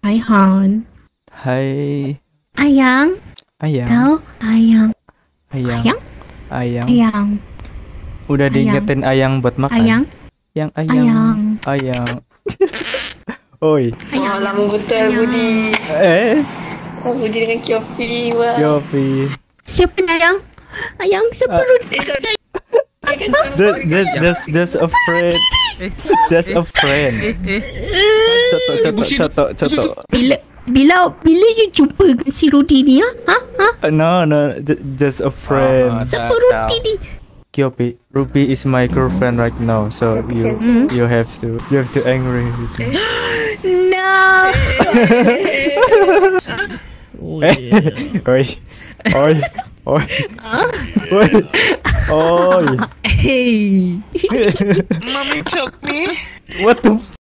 Hai Han. Hai. Ayang. Ayang. Tahu? Ayang. Ayang. Ayang. Ayang. Ayang. Udah diingetin Ayang buat makan. Ayang. Yang Ayang. Ayang. Oi. Wah, lama betul Albudi. Albudi dengan Kyofi. Wah. Kyofi. Siapa ni Ayang? Ayang siapa saya? Just a friend. Just a friend. Cotok. Bila you jumpa dengan si Rudi ni, ha? No, just a friend. Siapa Rudi ni? Kyopi, Ruby is my girlfriend right now, so you have to angry with me. No. Oi. Hey. Mommy choke me. What the